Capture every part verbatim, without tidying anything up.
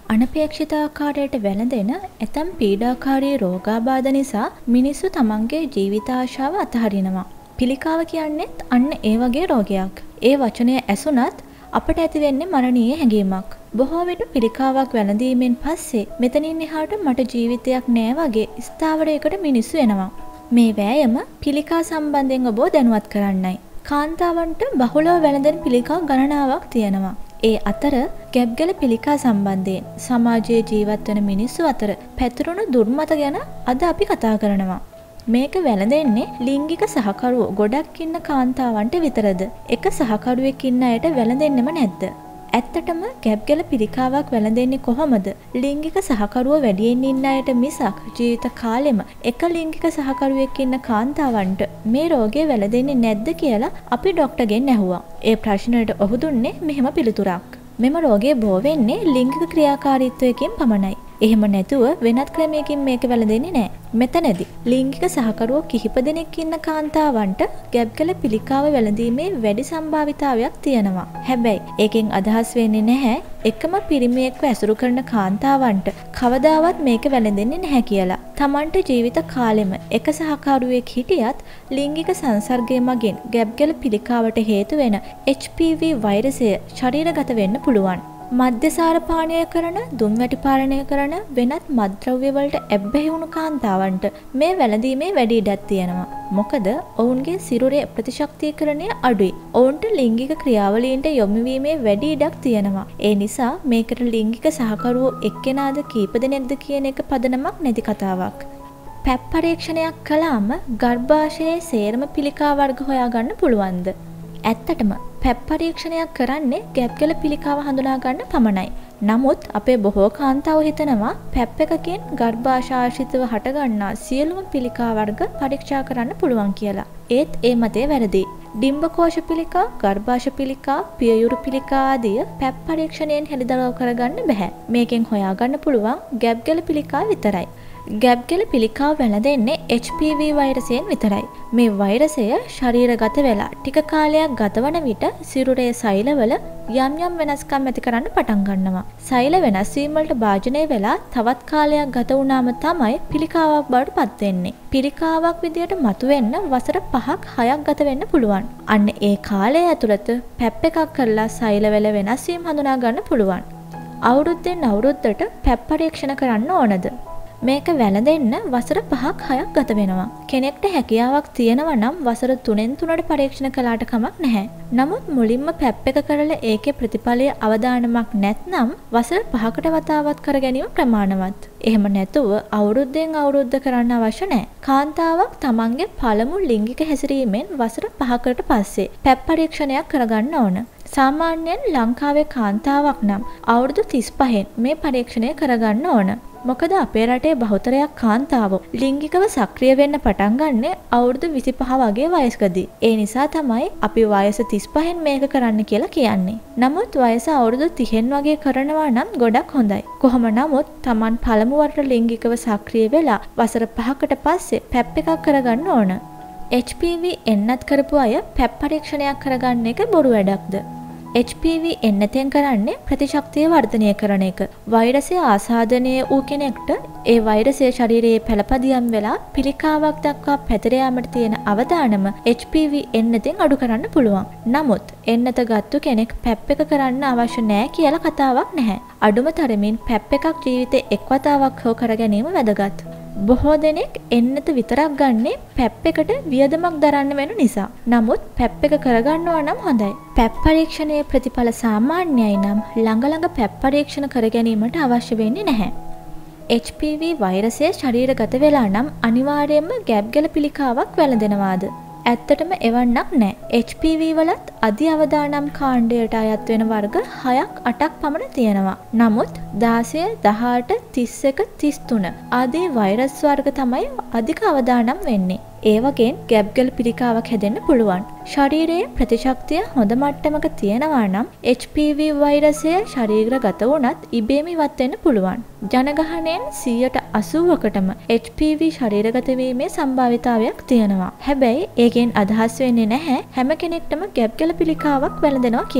අනපේක්ෂිත ආකාරයට වැළඳෙන ඇතම් පීඩාකාරී රෝගාබාධ නිසා මිනිස්සු තමන්ගේ ජීවිත ආශාව අතහරිනවා. පිළිකාව කියන්නේත් අන්න ඒ වගේ රෝගයක්. ඒ වචනය ඇසුණත් අපට ඇති වෙන්නේ මරණීය හැඟීමක්. බොහෝ විට පිළිකාවක් වැළඳීමෙන් පස්සේ මෙතනින් එහාට මට ජීවිතයක් නෑ වගේ ස්ථාවරයකට මිනිස්සු එනවා. මේ වෑයම පිළිකා සම්බන්ධයෙන් ඔබව දැනුවත් කරන්නයි. කාන්තාවන්ට බහුලව වැළඳෙන පිළිකා ගණනාවක් තියෙනවා. ඒ අතර ගැබ්ගල පිළිකා සම්බන්ධයෙන් සමාජයේ ජීවත් වන මිනිස්සු අතර පැතිරුණු දුර්මත ගැන අද අපි කතා කරනවා. මේක වැළඳෙන්නේ ලිංගික සහකරුවෝ ගොඩක් ඉන්න කාන්තාවන්ට විතරද? එක සහකරුවෙක් ඉන්න අයට වැළඳෙන්නෙම නැද්ද? ඇත්තටම ගැබ්ගල පිළිකාවක් වැළඳෙන්නේ කොහොමද? ලිංගික සහකරුවෝ වැඩියෙන් ඉන්න අයට මිසක් ජීවිත කාලෙම එක ලිංගික සහකරුවෙක් ඉන්න කාන්තාවන්ට මේ රෝගය වැළඳෙන්නේ නැද්ද කියලා අපි ડોක්ටර්ගෙන් ඇහුවා. ඒ ප්‍රශ්නෙට ඔහු දුන්නේ මෙහෙම පිළිතුරක්. මෙම රෝගය බෝ වෙන්නේ ලිංගික ක්‍රියාකාරීත්වයකින් පමණයි. එහෙම නැතුව වෙනත් ක්‍රමයකින් මේක වැළඳෙන්නේ නැහැ. මෙතනදී ලිංගික සහකරුවෝ කිහිප දෙනෙක් ඉන්න කාන්තාවන්ට ගැබ්ගල පිළිකාව වැළඳීමේ වැඩි සම්භාවිතාවයක් තියෙනවා. හැබැයි ඒකෙන් අදහස් වෙන්නේ නැහැ එකම පිරිමියෙක්ව ඇසුරු කරන කාන්තාවන්ට කවදාවත් මේක වැළඳෙන්නේ නැහැ කියලා. Tamanට ජීවිත කාලෙම එක සහකරුවෙක් හිටියත් ලිංගික සංසර්ගය මගින් ගැබ්ගල පිළිකාවට හේතු වෙන එච් පී වී වෛරසය ශරීරගත වෙන්න පුළුවන්. මද්‍යසාර පානය කරන, දුම්වැටි පානය කරන වෙනත් මත්ද්‍රව්‍ය වලට ඇබ්බැහි වුණු කාන්තාවන්ට මේ වැළඳීමේ වැඩි ඉඩක් තියෙනවා. මොකද ඔවුන්ගේ සිරුරේ ප්‍රතිශක්තිකරණය අඩුයි. ඔවුන්ට ලිංගික ක්‍රියාවලීන්ට යොමු වීමේ වැඩි ඉඩක් තියෙනවා. ඒ නිසා මේකට ලිංගික සහකරුවෝ එක්කෙනාද කීප දෙනෙක්ද කියන එක පදනමක් නැති කතාවක්. පැප් පරීක්ෂණයක් කළාම ගර්භාෂයේ සේරම පිළිකා වර්ග හොයාගන්න පුළුවන්ද? ඇත්තටම පැප් පරීක්ෂණයක් කරන්නේ ගැබ්ගල පිළිකාව හඳුනා ගන්න පමණයි. නමුත් අපේ බොහෝ කාන්තාවෝ හිතනවා පැප් එකකින් ගර්භාෂාශිතව හටගන්නා සියලුම පිළිකා වර්ග පරීක්ෂා කරන්න පුළුවන් කියලා. ඒත් ඒ මතය වැරදි. ඩිම්බකෝෂ පිළිකා, ගර්භාෂ පිළිකා, පියයුරු පිළිකා ආදී පැප් පරීක්ෂණයෙන් හෙළිදරව් කරගන්න බෑ. මේකෙන් හොයාගන්න පුළුවන් ගැබ්ගල පිළිකා විතරයි. ගැබ්ගල පිළිකාව වැළඳෙන්නේ එච් පී වී වෛරසයෙන් විතරයි. මේ වෛරසය ශරීරගත වෙලා ටික කාලයක් ගතවන විට සිරුරේ සෛලවල යම් යම් වෙනස්කම් ඇති කරන්න පටන් ගන්නවා. සෛල වෙනස් වීම වලට භාජනය වෙලා තවත් කාලයක් ගත වුණාම තමයි පිළිකාවක් බවට පත් වෙන්නේ. පිළිකාවක් විදියට මතුවෙන්න වසර පහක් හයක් ගත වෙන්න පුළුවන්. අන්න ඒ කාලය ඇතුළත පැප් එකක් කරලා සෛලවල වෙනස් වීම හඳුනා ගන්න පුළුවන්. අවුරුද්දෙන් අවුරුද්දට පැප් පරීක්ෂණ කරන්න ඕනද? මේක වැළඳෙන්න වසර පහක් හයක් ගත වෙනවා. කෙනෙක්ට හැකියාවක් තියෙනවා නම් වසර තුනෙන් තුනට පරීක්ෂණ කළාට කමක් නැහැ. නමුත් මුලින්ම පැප් එක කරලා ඒකේ ප්‍රතිඵලය අවදානමක් නැත්නම් වසර පහකට වතාවක් කර ගැනීම ප්‍රමාණවත්. එහෙම නැතුව අවුරුද්දෙන් අවුරුද්ද කරන්න අවශ්‍ය නැහැ. කාන්තාවක් තමන්ගේ පළමු ලිංගික හැසිරීමෙන් වසර පහකට පස්සේ පැප් පරීක්ෂණයක් කරගන්න ඕන. සාමාන්‍යයෙන් ලංකාවේ කාන්තාවක් නම් අවුරුදු තිස් පහෙන් මේ පරීක්ෂණය කරගන්න ඕන. මොකද අපේ රටේ බහුතරයක් කාන්තාවෝ ලිංගිකව සක්‍රිය වෙන්න පටන් ගන්නේ අවුරුදු විසිපහ වගේ වයසකදී. ඒ නිසා තමයි අපි වයස තිස් පහෙන් මේක කරන්න කියලා කියන්නේ. නමුත් වයස අවුරුදු තිහෙන් වගේ කරනවා නම් ගොඩක් හොඳයි. කොහොම නමුත් Taman පළමු වරට ලිංගිකව සක්‍රිය වෙලා වසර පහකට පස්සේ පැප් එකක් කරගන්න ඕන. එච් පී වී එන්නත් කරපු අය පැප් පරීක්ෂණයක් කරගන්න එක බොරු වැඩක්ද? එච් පී වී එන්නතෙන් කරන්නේ ප්‍රතිශක්තිය වර්ධනය කරන එක. වෛරසය ආසාදනය වූ කෙනෙක්ට ඒ වෛරසය ශරීරයේ පළපදියම් වෙලා පිළිකාවක් දක්වා පැතිර යාමට තියෙන අවදානම එච් පී වී එන්නතෙන් අඩු කරන්න පුළුවන්. නමුත් එන්නත ගත්තු කෙනෙක් පැප් එක කරන්න අවශ්‍ය නැහැ කියලා කතාවක් නැහැ. අඩුම තරමින් පැප් එකක් ජීවිතේ එක් වතාවක් හෝ කර ගැනීම වැදගත්. බොහෝ දෙනෙක් එන්නත විතරක් ගන්නේ පැප් එකට වියදමක් දරන්න වෙන නිසා. නමුත් පැප් එක කරගන්නවා නම් හොඳයි. පැප් පරීක්ෂණයේ ප්‍රතිඵල සාමාන්‍යයි නම් ළඟ ළඟ පැප් පරීක්ෂණ කර ගැනීමට අවශ්‍ය වෙන්නේ නැහැ. එච් පී වී වෛරසය ශරීරගත වෙලා නම් අනිවාර්යයෙන්ම ගැබ්ගල පිළිකාවක් වැළඳෙනවාද? ඇත්තටම එවන්නක් නැහැ. එච් පී වී වලත් අධි අවදානම් කාණ්ඩයට අයත් වෙන වර්ග හයක් අටක් පමණ තියෙනවා. නමුත් දාසය, දහඅට, තිස් එක, තිස් තුන ආදී වෛරස් වර්ග තමයි අධික අවදානම් වෙන්නේ. ඒ වගේන් ගැබ්ගල පිළිකාවක් හැදෙන්න පුළුවන්. ශරීරයේ ප්‍රතිශක්තිය හොඳ මට්ටමක තියෙනවා නම් එච් පී වී වෛරසය ශරීරගත වුණත් ඉබේම ඉවත් වෙන්න පුළුවන්. ජනගහනයෙන් සීයට අසූවකටම එච් පී වී ශරීරගත වීමේ සම්භාවිතාවයක් තියෙනවා. හැබැයි ඒකෙන් අදහස් වෙන්නේ නැහැ හැම කෙනෙක්ටම ගැබ්ගල පිළිකාවක් වැළඳෙනවා කියලා.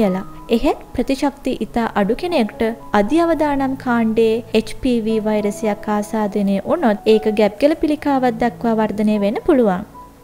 එහෙත් ප්‍රතිශක්ති ඉතා අඩු කෙනෙක්ට අධි අවදානම් කාණ්ඩයේ එච් පී වී වෛරසයක් ආසාදනය වුණොත් ඒක ගැබ්ගල පිළිකාවක් දක්වා වර්ධනය වෙන්න පුළුවන්.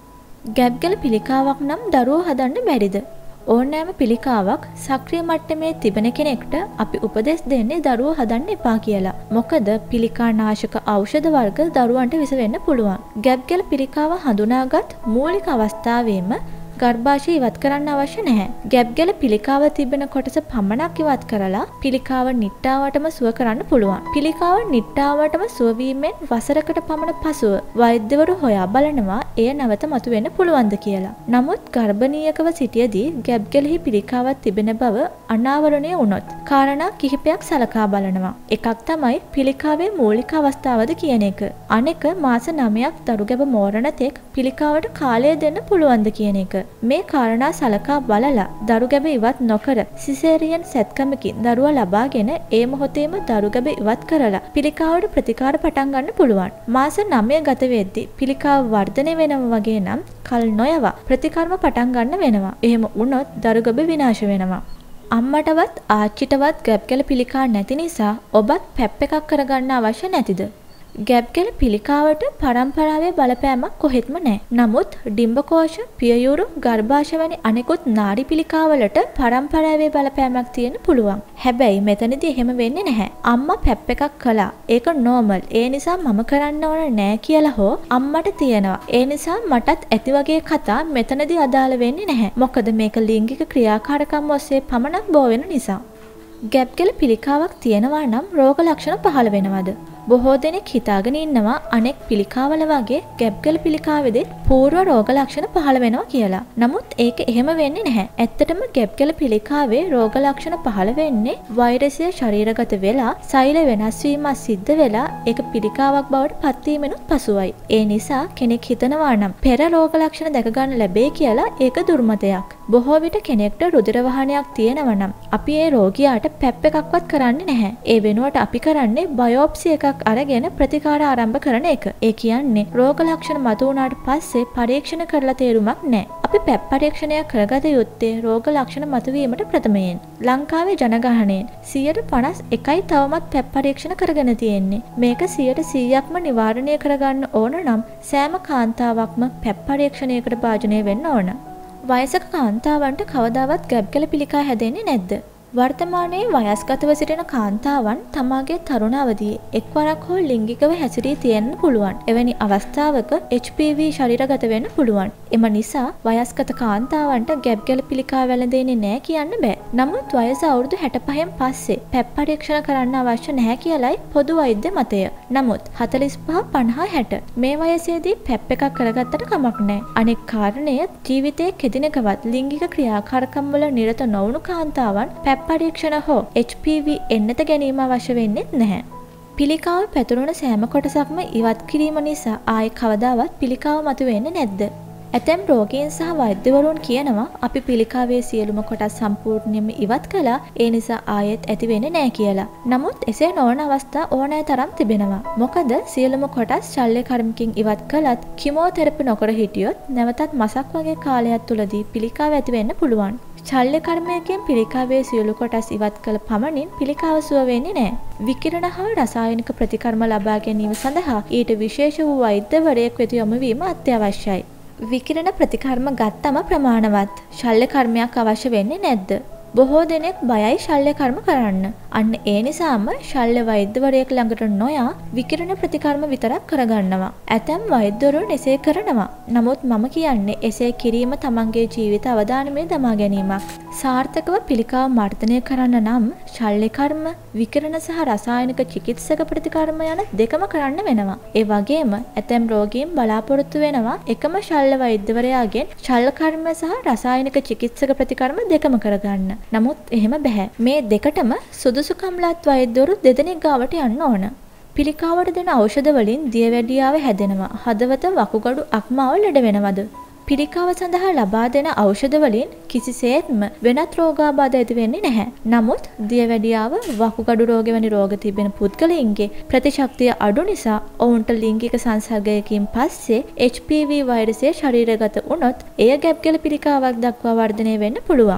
ගැබ්ගල පිළිකාවක් නම් දරුවෝ හදන්න බැරිද? ඕනෑම පිළිකාවක් සක්‍රිය මට්ටමේ තිබෙන කෙනෙක්ට අපි උපදෙස් දෙන්නේ දරුවෝ හදන්න එපා කියලා. මොකද පිළිකා නාශක ඖෂධ වර්ග දරුවන්ට විස වෙන්න පුළුවන්. ගැබ්ගල පිළිකාව හඳුනාගත් මූලික අවස්ථාවේම ගර්භාෂය ඉවත් කරන්න අවශ්‍ය නැහැ. ගැබ්ගල පිළිකාව තිබෙන කොටස පමණක් ඉවත් කරලා පිළිකාව නිට්ටාවටම සුව කරන්න පුළුවන්. පිළිකාව නිට්ටාවටම සුව වීමෙන් වසරකට පමණ පසුව වෛද්‍යවරු හොයා බලනවා එය නැවත මතුවෙන්න පුළුවන්ද කියලා. නමුත් ගර්භණීයකව සිටියදී ගැබ්ගලෙහි පිළිකාවක් තිබෙන බව අනාවරණය වුණොත් කාරණා කිහිපයක් සලකා බලනවා. එකක් තමයි පිළිකාවේ මූලික අවස්ථාවද කියන එක. අනෙක මාස නවයක් දරු ගැබ මෝරණ තෙක් පිළිකාවට කාලය දෙන්න පුළුවන්ද කියන එක. මේ කාරණා සලකා බලලා දරු ගැබ ඉවත් නොකර සිසේරියන් සැත්කමකින් දරුවා ලබාගෙන ඒ මොහොතේම දරු ගැබ ඉවත් කරලා පිළිකාවට ප්‍රතිකාර පටන් ගන්න පුළුවන්. මාස නවය ගත වෙද්දී පිළිකාව වර්ධනය වෙනවා වගේ නම් කල් නොයවා ප්‍රතිකර්ම පටන් ගන්න වෙනවා. එහෙම වුණොත් දරු ගැබ විනාශ වෙනවා. අම්මටවත් ආච්චිටවත් ගැබ්ගල පිළිකා නැති නිසා ඔබත් පැප් එකක් කරගන්න අවශ්‍ය නැතිද? ගැබ්ගල පිළිකාවට පරම්පරාවේ බලපෑමක් කොහෙත්ම නැහැ. නමුත් ඩිම්බකෝෂ, පියයුරු, ගර්භාෂ වැනි අනෙකුත් නාඩි පිළිකාවලට පරම්පරාවේ බලපෑමක් තියෙන්න පුළුවන්. හැබැයි මෙතනදී එහෙම වෙන්නේ නැහැ. අම්මා පැප් එකක් කළා. ඒක නෝමල්. ඒ නිසා මම කරන්න ඕන නෑ කියලා හෝ අම්මට තියෙනවා. ඒ නිසා මටත් ඇති වගේ කතා මෙතනදී අදාළ වෙන්නේ නැහැ. මොකද මේක ලිංගික ක්‍රියාකාරකම් ඔස්සේ පමණක් බෝ වෙන නිසා. ගැබ්ගල පිළිකාවක් තියෙනවා නම් රෝග ලක්ෂණ පහළ වෙනවද? බොහෝ දෙනෙක් හිතාගෙන ඉන්නවා අනෙක් පිළිකාවල වගේ ගැබ්ගල පිළිකාවේදී පූර්ව රෝග ලක්ෂණ පහළ වෙනවා කියලා. නමුත් ඒක එහෙම වෙන්නේ නැහැ. ඇත්තටම ගැබ්ගල පිළිකාවේ රෝග ලක්ෂණ පහළ වෙන්නේ වෛරසය ශරීරගත වෙලා සෛල වෙනස් වීමක් සිද්ධ වෙලා ඒක පිළිකාවක් බවට පත් වීමෙනුත් පසුවයි. ඒ නිසා කෙනෙක් හිතනවා නම් පෙර රෝග ලක්ෂණ දැක ගන්න ලැබේ කියලා ඒක දුර්මතයක්. බොහෝ විට කෙනෙක්ට රුධිර වහනයක් තියෙනවා නම් අපි ඒ රෝගියාට පැප් එකක්වත් කරන්නේ නැහැ. ඒ වෙනුවට අපි කරන්නේ බයොප්සි එකක් අරගෙන ප්‍රතිකාර ආරම්භ කරන එක. ඒ කියන්නේ රෝග ලක්ෂණ මතු වුණාට පස්සේ පරීක්ෂණ කරලා තේරුමක් නැහැ. අපි පැප් පරීක්ෂණයක් කරගත යුත්තේ රෝග ලක්ෂණ මතුවීමට ප්‍රථමයෙන්. ලංකාවේ ජනගහනයෙන් සියයට පනස් එකයි තවමත් පැප් පරීක්ෂණ කරගෙන තියෙන්නේ. මේක සියයට සීයක්ම නිවාරණය කරගන්න ඕන නම් සෑම කාන්තාවක්ම පැප් පරීක්ෂණයකට භාජනය වෙන්න ඕන. වයසක කාන්තාවන්ට කවදාවත් ගැබ්ගල පිළිකා හැදෙන්නේ නැද්ද? වර්තමානයේ වයස්ගතව සිටින කාන්තාවන් තමාගේ තරුණ අවදියේ එක්වරක් හෝ ලිංගිකව හැසිරී තියෙන්න පුළුවන්. එවැනි අවස්ථාවක එච් පී වී ශරීරගත වෙන්න පුළුවන්. එම නිසා වයස්ගත කාන්තාවන්ට ගැබ්ගල පිළිකා වැළඳෙන්නේ නැහැ කියන්න බෑ. නමුත් වයස අවුරුදු හැට පහෙන් පස්සේ පැප් පරීක්ෂණ කරන්න අවශ්‍ය නැහැ කියලයි පොදු වෛද්‍ය මතය. නමුත් හතළිස් පහ පනහ හැට මේ වයසේදී පැප් එකක් කරගත්තට කමක් නැහැ. අනෙක් කාරණය ජීවිතයේ කෙදිනකවත් ලිංගික ක්‍රියාකාරකම් වල නිරත නොවුණු කාන්තාවන් පැප් පරීක්ෂණ හෝ එච් පී වී එන්නත ගැනීම අවශ්‍ය වෙන්නේ නැහැ. පිළිකාව පැතුරුණ සෑම කොටසක්ම ඉවත් කිරීම නිසා ආයේ කවදාවත් පිළිකාව මතුවෙන්නේ නැද්ද? ඇතැම් රෝගීන් සහ වෛද්‍යවරුන් කියනවා අපි පිළිකාවේ සියලුම කොටස් සම්පූර්ණයෙන්ම ඉවත් කළා ඒ නිසා ආයෙත් ඇති වෙන්නේ නැහැ කියලා. නමුත් එසේ නොවන අවස්ථා ඕනෑ තරම් තිබෙනවා. මොකද සියලුම කොටස් ශල්‍ය කර්මකින් ඉවත් කළත් කිමෝതെරපි නොකර හිටියොත් නැවතත් මසක් වගේ කාලයක් තුලදී පිළිකාව ඇති වෙන්න පුළුවන්. ශල්‍ය කර්මයකින් පිළිකාවේ සියලු කොටස් ඉවත් කළ පමණින් පිළිකාව සුව වෙන්නේ නැහැ. විකිරණ හා රසායනික ප්‍රතිකර්ම ලබා ගැනීම සඳහා ඊට විශේෂ වූ වෛද්‍යවරයෙක් වෙත යොමු වීම අත්‍යවශ්‍යයි. විකිරණ ප්‍රතිකර්ම ගත්තම ප්‍රමාණවත් ශල්‍ය කර්මයක් අවශ්‍ය වෙන්නේ නැද්ද? බොහෝ දෙනෙක් බයයි ශල්‍ය කර්ම කරන්න. අන්න ඒ නිසාම ශල්‍ය වෛද්‍යවරයෙක් ළඟට නොයා විකිරණ ප්‍රතිකර්ම විතරක් කරගන්නවා. ඇතැම් වෛද්‍යවරුන් එසේ කරනවා. නමුත් මම කියන්නේ එසේ කිරීම තමන්ගේ ජීවිත අවදානමේ දමා ගැනීමක්. සාර්ථකව පිළිකාව මර්ධනය කරන්න නම් ශල්‍ය කර්ම, විකිරණ සහ රසායනික චිකිත්සක ප්‍රතිකර්ම යන දෙකම කරන්න වෙනවා. ඒ වගේම ඇතැම් රෝගීන් බලාපොරොත්තු වෙනවා එකම ශල්‍ය වෛද්‍යවරයාගෙන් ශල්‍ය කර්ම සහ රසායනික චිකිත්සක ප්‍රතිකර්ම දෙකම කරගන්න. නමුත් එහෙම බෑ. මේ දෙකටම සුදුසුකම්ලත් වෛද්‍යවරු දෙදෙනෙක් ගාවට යන්න ඕන. පිළිකාවට දෙන ඖෂධ වලින් දියවැඩියාව හැදෙනවා. හදවත වකුගඩු අක්මාව ලෙඩ වෙනවද? පිළිකාව සඳහා ලබා දෙන ඖෂධ වලින් කිසිසේත්ම වෙනත් රෝගාබාධ ඇති වෙන්නේ නැහැ. නමුත් දියවැඩියාව, වකුගඩු රෝග වැනි රෝග තිබෙන පුද්ගලයින්ගේ ප්‍රතිශක්තිය අඩු නිසා ඔවුන්ට ලිංගික සංසර්ගයකින් පස්සේ එච් පී වී වෛරසය ශරීරගත වුණොත් එය ගැබ්ගල පිළිකාවක් දක්වා වර්ධනය වෙන්න පුළුවන්.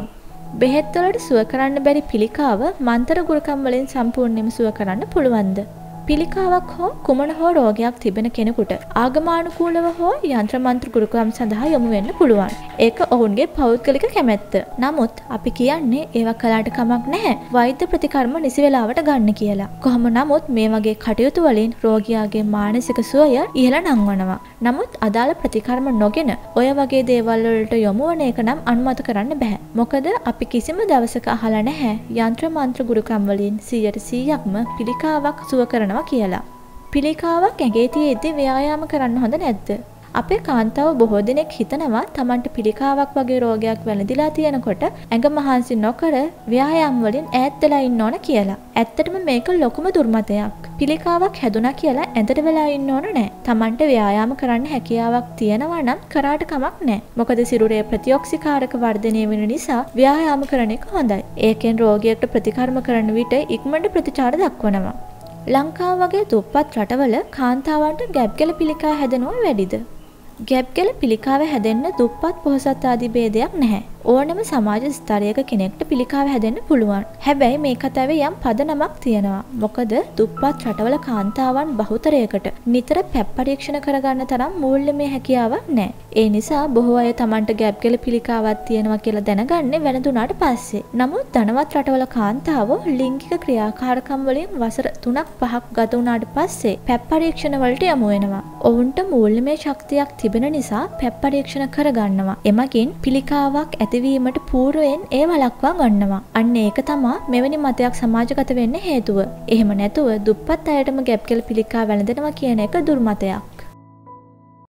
බෙහෙත් වලට සුව කරන්න බැරි පිළිකාව මන්තර ගුරුකම් වලින් සම්පූර්ණයෙන්ම සුව කරන්න පුළුවන්ද? පිළිකාවක් හෝ කුමන හෝ රෝගයක් තිබෙන කෙනෙකුට ආගමානුකූලව හෝ යంత్ర මන්ත්‍ර ගුරුකම් සඳහා යොමු වෙන්න පුළුවන්. ඒක ඔවුන්ගේ පෞද්ගලික කැමැත්ත. නමුත් අපි කියන්නේ ඒවා කළාට කමක් නැහැ. වෛද්‍ය ප්‍රතිකර්ම නිසි වෙලාවට ගන්න කියලා. කොහොම නමුත් මේ වගේ කටයුතු වලින් රෝගියාගේ මානසික සුවය ඉහළ නංවනවා. නමුත් අදාළ ප්‍රතිකර්ම නොගෙන ඔය වගේ දේවල් වලට යොමු වන එක නම් අනුමත කරන්න බෑ. මොකද අපි කිසිම දවසක අහලා නැහැ යంత్ర මන්ත්‍ර ගුරුකම් වලින් සීයට සීයක්ම පිළිකාවක් සුව කරනවා කියලා. පිළිකාවක් ඇඟේ තියෙද්දි ව්‍යායාම කරන්න හොඳ නැද්ද? අපේ කාන්තාව බොහෝ දෙනෙක් හිතනවා Tamanට පිළිකාවක් වගේ රෝගයක් වැළඳිලා තියෙනකොට ඇඟ මහන්සි නොකර ව්‍යායාම වලින් ඈත් වෙලා ඉන්න ඕන කියලා. ඇත්තටම මේක ලොකුම දුර්මතයක්. පිළිකාවක් හැදුනා කියලා ඇඳට වෙලා ඉන්න ඕන නෑ. Tamanට ව්‍යායාම කරන්න හැකියාවක් තියෙනවා නම් කරාට කමක් නෑ. මොකද සිරුරේ ප්‍රතිඔක්සිකාරක වර්ධනය වෙන නිසා ව්‍යායාම කරන එක හොඳයි. ඒකෙන් රෝගියෙක්ට ප්‍රතිකර්ම කරන විට ඉක්මනට ප්‍රතිචාර දක්වනවා. ලංකාව වගේ දුප්පත් රටවල කාන්තාවන්ට ගැබ්ගැල පිළිකා හැදෙනවා වැඩිද? ගැබ්ගැල පිළිකාව හැදෙන්න දුප්පත් පොහොසත් ආදී ભેදයක් නැහැ. ඕනෑම සමාජ ස්තරයක කෙනෙක්ට පිළිකාව හැදෙන්න පුළුවන්. හැබැයි මේ කතාවේ යම් පදනමක් තියෙනවා. මොකද දුප්පත් රටවල කාන්තාවන් බහුතරයකට නිතර පැප් පරීක්ෂණ කරගන්න තරම් මූල්‍යමය හැකියාවක් නැහැ. ඒ නිසා බොහෝ අය Tamanට ගැබ්ගැල පිළිකාවක් තියෙනවා කියලා දැනගන්නේ වැළඳුනාට පස්සේ. නමුත් ධනවත් රටවල කාන්තාවෝ ලිංගික ක්‍රියාකාරකම් වලින් වසර තුනක් පහක් ගත වුණාට පස්සේ පැප් පරීක්ෂණ වලට යමු වෙනවා. ඔවුන්ට මූල්‍යමය ශක්තියක් තිබෙන නිසා පැප් පරීක්ෂණ කරගන්නවා. එමගින් පිළිකාවක් ඇතිවීමට పూర్වයෙන් ඒ වළක්වා ගන්නවා. අන්න ඒක තමයි මෙවැනි මතයක් සමාජගත වෙන්න හේතුව. එහෙම නැතුව දුප්පත් අයටම ගැබ්ගැල පිළිකා වැළඳෙනවා කියන එක දුර්මතයක්.